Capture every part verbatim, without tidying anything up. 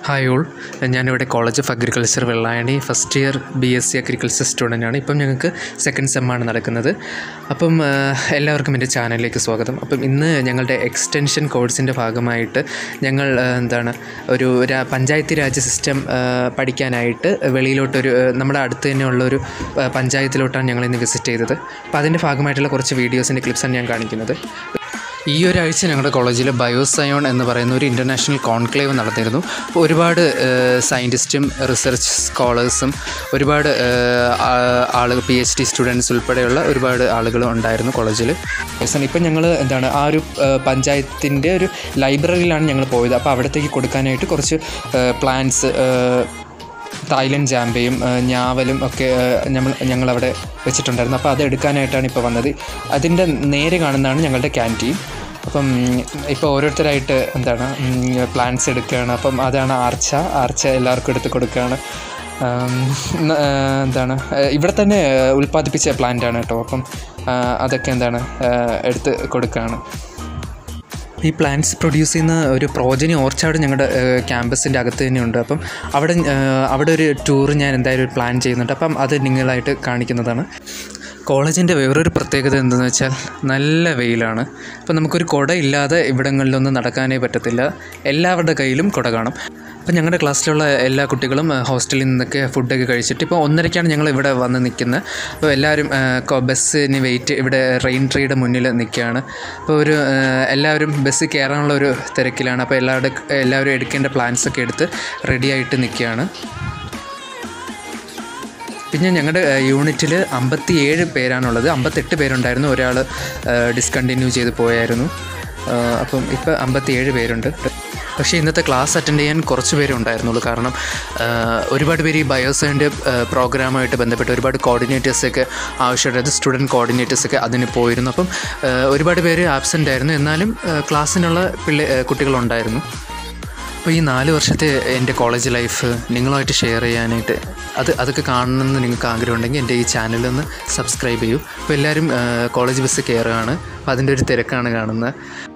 Hi all, ഞാനിവിടെ college of agriculture Vellayani first year B S C agriculture സ്റ്റുഡൻ്റാണ്. ഇപ്പം ഞങ്ങൾക്ക് സെക്കൻഡ് സെമ്മാണ് നടക്കുന്നത്. അപ്പം എല്ലാവർക്കും എൻ്റെ ചാനലിലേക്ക് സ്വാഗതം. അപ്പം ഇന്ന് ഞങ്ങളുടെ എക്സ്റ്റൻഷൻ കോഴ്സിൻ്റെ ഭാഗമായിട്ട് ഞങ്ങൾ എന്താണ് ഒരു പഞ്ചായത്ത് രാജ് സിസ്റ്റം പഠിക്കാനായിട്ട് വെളിയിലോട്ടൊരു നമ്മുടെ അടുത്ത് തന്നെയുള്ളൊരു പഞ്ചായത്തിലോട്ടാണ് ഞങ്ങളിന്ന് വിസിറ്റ് ചെയ്തത്. അപ്പോൾ അതിൻ്റെ ഭാഗമായിട്ടുള്ള കുറച്ച് വീഡിയോസിൻ്റെ ക്ലിപ്സാണ് ഞാൻ കാണിക്കുന്നത്. ഈ ഒരാഴ്ച ഞങ്ങളുടെ കോളേജിൽ ബയോസയോൺ എന്ന് പറയുന്ന ഒരു ഇൻ്റർനാഷണൽ കോൺക്ലേവ് നടന്നിരുന്നു. അപ്പോൾ ഒരുപാട് സയൻറ്റിസ്റ്റും റിസർച്ച് സ്കോളേഴ്സും ഒരുപാട് ആളുകൾ പി എച്ച് ഡി സ്റ്റുഡൻസ് ഉൾപ്പെടെയുള്ള ഒരുപാട് ആളുകളും ഉണ്ടായിരുന്നു കോളേജിൽ. ഇപ്പം ഞങ്ങൾ എന്താണ് ആ ഒരു പഞ്ചായത്തിൻ്റെ ഒരു ലൈബ്രറിയിലാണ് ഞങ്ങൾ പോയത്. അപ്പോൾ അവിടത്തേക്ക് കൊടുക്കാനായിട്ട് കുറച്ച് പ്ലാന്റ്സ്, തായ്ലൻഡ് ജാമ്പയും ഞാവലും ഒക്കെ ഞങ്ങൾ ഞങ്ങളവിടെ വെച്ചിട്ടുണ്ടായിരുന്നു. അപ്പോൾ അത് എടുക്കാനായിട്ടാണ് ഇപ്പോൾ വന്നത്. അതിൻ്റെ നേരെ കാണുന്നതാണ് ഞങ്ങളുടെ ക്യാൻറ്റീൻ. അപ്പം ഇപ്പോൾ ഓരോരുത്തരായിട്ട് എന്താണ് പ്ലാന്റ്സ് എടുക്കുകയാണ്. അപ്പം അതാണ് ആർച്ച ആർച്ച എല്ലാവർക്കും എടുത്ത് കൊടുക്കുകയാണ്. എന്താണ് ഇവിടെ തന്നെ ഉൽപ്പാദിപ്പിച്ച പ്ലാന്റാണ് കേട്ടോ. അപ്പം അതൊക്കെ എന്താണ് എടുത്ത് കൊടുക്കുകയാണ്. ഈ പ്ലാന്റ്സ് പ്രൊഡ്യൂസ് ചെയ്യുന്ന ഒരു പ്രോജനി ഓർച്ചാർഡ് ഞങ്ങളുടെ ക്യാമ്പസിൻ്റെ അകത്ത് തന്നെയുണ്ട്. അപ്പം അവിടെ അവിടെ ഒരു ടൂർ ഞാൻ എന്തായാലും ഒരു പ്ലാൻ ചെയ്യുന്നുണ്ട്. അപ്പം അത് നിങ്ങളായിട്ട് കാണിക്കുന്നതാണ്. കോളേജിൻ്റെ വേറൊരു പ്രത്യേകത എന്തെന്ന് വെച്ചാൽ നല്ല വെയിലാണ്. അപ്പം നമുക്കൊരു കുട ഇല്ലാതെ ഇവിടങ്ങളിലൊന്നും നടക്കാനേ പറ്റത്തില്ല. എല്ലാവരുടെ കയ്യിലും കുട കാണും. അപ്പം ഞങ്ങളുടെ ക്ലാസ്സിലുള്ള എല്ലാ കുട്ടികളും ഹോസ്റ്റലിൽ നിന്നൊക്കെ ഫുഡൊക്കെ കഴിച്ചിട്ട് ഇപ്പോൾ ഒന്നരയ്ക്കാണ് ഞങ്ങൾ ഇവിടെ വന്ന് നിൽക്കുന്നത്. അപ്പോൾ എല്ലാവരും ബസ്സിന് വെയിറ്റ് ഇവിടെ റെയിൻ ട്രീയുടെ മുന്നിൽ നിൽക്കുകയാണ്. അപ്പോൾ ഒരു എല്ലാവരും ബസ്സിൽ കയറാനുള്ള ഒരു തിരക്കിലാണ്. അപ്പോൾ എല്ലാവരുടെ എല്ലാവരും എടുക്കേണ്ട പ്ലാൻസൊക്കെ എടുത്ത് റെഡിയായിട്ട് നിൽക്കുകയാണ്. പിന്നെ ഞങ്ങളുടെ യൂണിറ്റിൽ അമ്പത്തി ഏഴ് പേരാണുള്ളത്. അമ്പത്തെട്ട് പേരുണ്ടായിരുന്നു. ഒരാൾ ഡിസ്കണ്ടിന്യൂ ചെയ്ത് പോയായിരുന്നു. അപ്പം ഇപ്പോൾ അമ്പത്തി ഏഴ് പേരുണ്ട്. പക്ഷേ ഇന്നത്തെ ക്ലാസ് അറ്റൻഡ് ചെയ്യാൻ കുറച്ച് പേരേ ഉണ്ടായിരുന്നുള്ളൂ. കാരണം ഒരുപാട് പേര് ഈ ബയോസൈൻ്റെ പ്രോഗ്രാമായിട്ട് ബന്ധപ്പെട്ട് ഒരുപാട് കോർഡിനേറ്റേഴ്സൊക്കെ ആവശ്യമായിട്ട് സ്റ്റുഡൻറ്റ് കോർഡിനേറ്റേഴ്സൊക്കെ അതിന് പോയിരുന്നു. അപ്പം ഒരുപാട് പേര് ആബ്സെൻ്റ് ആയിരുന്നു. എന്നാലും ക്ലാസ്സിനുള്ള പിള്ളേ കുട്ടികളുണ്ടായിരുന്നു. അപ്പോൾ ഈ നാല് വർഷത്തെ എൻ്റെ കോളേജ് ലൈഫ് നിങ്ങളുമായിട്ട് ഷെയർ ചെയ്യാനായിട്ട് അത് അതൊക്കെ കാണണമെന്ന് നിങ്ങൾക്ക് ആഗ്രഹമുണ്ടെങ്കിൽ എൻ്റെ ഈ ചാനലൊന്ന് സബ്സ്ക്രൈബ് ചെയ്യൂ. അപ്പോൾ എല്ലാവരും കോളേജ് ബസ് കയറുകയാണ്. അപ്പോൾ അതിൻ്റെ ഒരു തിരക്കാണ് കാണുന്നത്.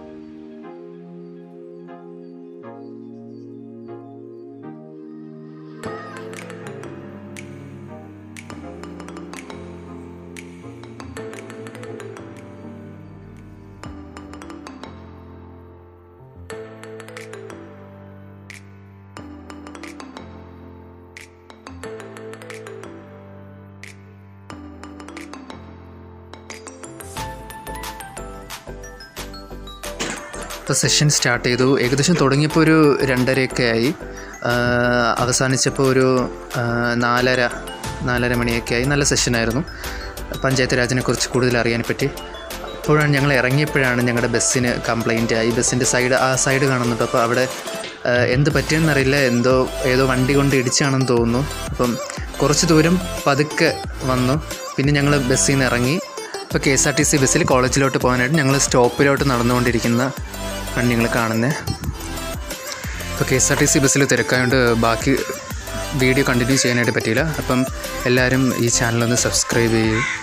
ഇപ്പോൾ സെഷൻ സ്റ്റാർട്ട് ചെയ്തു. ഏകദേശം തുടങ്ങിയപ്പോൾ ഒരു രണ്ടരയൊക്കെ ആയി. അവസാനിച്ചപ്പോൾ ഒരു നാലര നാലര മണിയൊക്കെ ആയി. നല്ല സെഷനായിരുന്നു. പഞ്ചായത്ത് രാജിനെക്കുറിച്ച് കൂടുതൽ അറിയാൻ പറ്റി. അപ്പോഴാണ് ഞങ്ങൾ ഇറങ്ങിയപ്പോഴാണ് ഞങ്ങളുടെ ബസ്സിന് കംപ്ലൈൻ്റ് ആയി. ബസ്സിൻ്റെ സൈഡ് ആ സൈഡ് കാണുന്നുണ്ട്. അപ്പോൾ അവിടെ എന്ത് പറ്റിയെന്നറിയില്ല, എന്തോ ഏതോ വണ്ടി കൊണ്ട് ഇടിച്ചാണെന്ന് തോന്നുന്നു. അപ്പം കുറച്ച് ദൂരം പതുക്കെ വന്നു. പിന്നെ ഞങ്ങൾ ബസ്സിൽ നിന്ന് ഇറങ്ങി. ഇപ്പോൾ K S R T C ബസ്സിൽ കോളേജിലോട്ട് പോകാനായിട്ട് ഞങ്ങൾ സ്റ്റോപ്പിലോട്ട് നടന്നുകൊണ്ടിരിക്കുന്ന ആണ് നിങ്ങൾ കാണുന്നത്. ഇപ്പോൾ K S R T C ബസ്സിൽ തിരക്കായതുകൊണ്ട് ബാക്കി വീഡിയോ കണ്ടിന്യൂ ചെയ്യാനായിട്ട് പറ്റിയില്ല. അപ്പം എല്ലാവരും ഈ ചാനലൊന്ന് സബ്സ്ക്രൈബ് ചെയ്യൂ.